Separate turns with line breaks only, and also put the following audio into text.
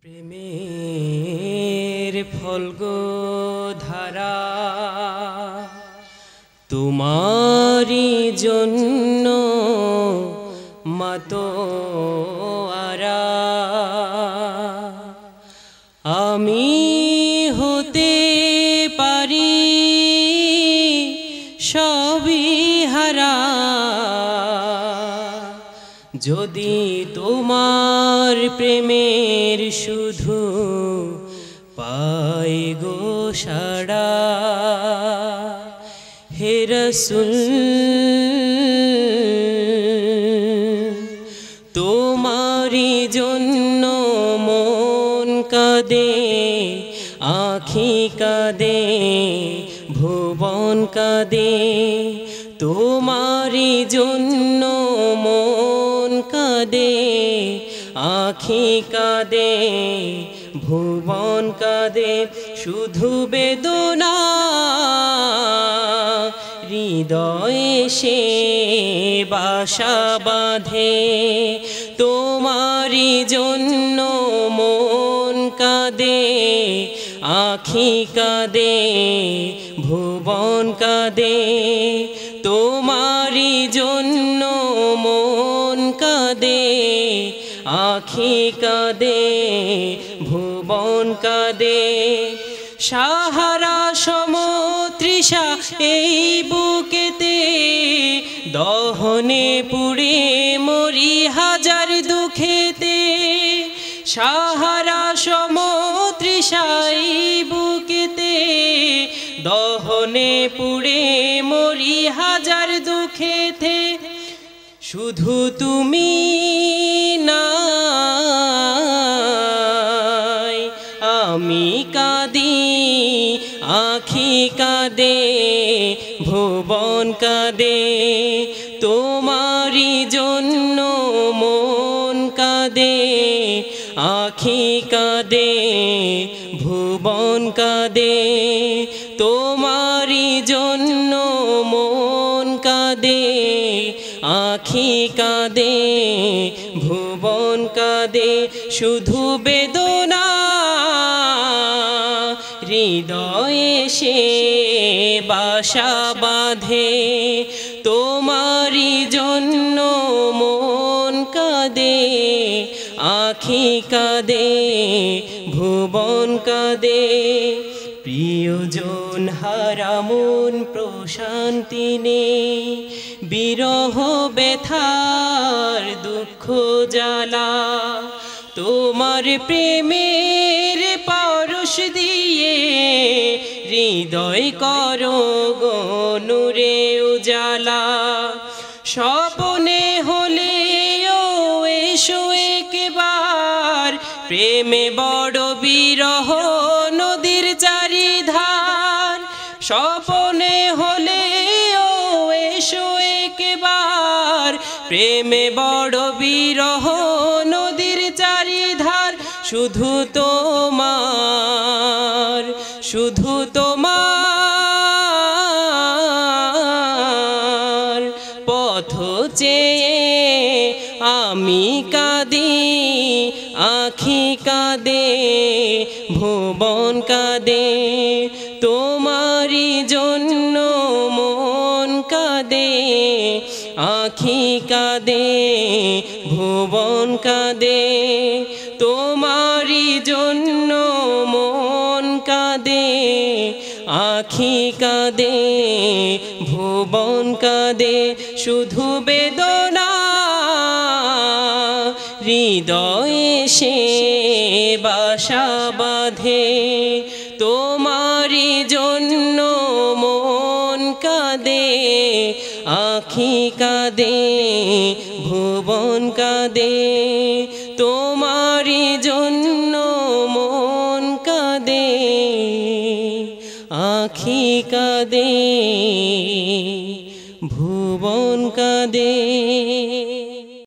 প্রেমের ফলগো ধারা তোমারি জন্য মাতোয়ারা আমি হতে পারি সবই হারা যদি তোমার প্রেমের শুধু পাই গো সাড়া হে রাসূল তোমারি জন্য মন কাঁদে আঁখি কাঁদে ভুবন কাঁদে তোমারি জন্য মন কাঁদে আঁখি কাঁদে ভুবন কাঁদে শুধু বেদনা হৃদয়ে সে বাসা বাঁধে তোমারি জন্য মন কাঁদে আঁখি কাঁদে ভুবন কাঁদে তোমারি জন্য মন কাঁদে আঁখি কাঁদে ভুবন কাঁদে সাহারা সমতৃষা এই বুকেতে দহনে পুড়ে মরি হাজার দুঃখেতে সাহারা সমতৃষা এই বুকেতে দহনে পুড়ে মরি হাজার দুঃখেতে শুধু তুমি নাই আমি কাঁদি আঁখি কাঁদে ভুবন কাঁদে তোমারি জন্য মন কাঁদে আঁখি কাঁদে ভুবন কাঁদে তোমারি জন্য মন কাঁদে আঁখি কাঁদে ভুবন কাঁদে শুধু বেদনা হৃদয়ে সে বাসা বাঁধে তোমারি জন্য মন কাঁদে আঁখি কাঁদে ভুবন কাঁদে প্রিয়জন হারা মন প্রশান্তি নেই বিরহ ব্যথার দুঃখ জ্বালা তোমার প্রেমের পরশ দিয়ে হৃদয় করো গো নূরে উজালা স্বপ্নে হলে ও এসো একবার প্রেমে বড় বিরহ নদীর চারিধার স্বপ্নে হলে ও এসো একবার প্রেমে বড় বিরহ নদীর চারিধার শুধু তোমার পথ চেয়ে আমি কাঁদি আঁখি কাঁদে ভুবন কাঁদে তোমারি জন্য মন কাঁদে আঁখি কাঁদে ভুবন কাঁদে তোমারি জন্য মন কাঁদে আঁখি কাঁদে ভুবন কাঁদে শুধু বেদনা হৃদয়ে সে বাসা বাঁধে তোমারি জন্য মন কাঁদে আঁখি কাঁদে ভুবন কাঁদে তোমারি জন্য মন কাঁদে আঁখি কাঁদে ভুবন কাঁদে।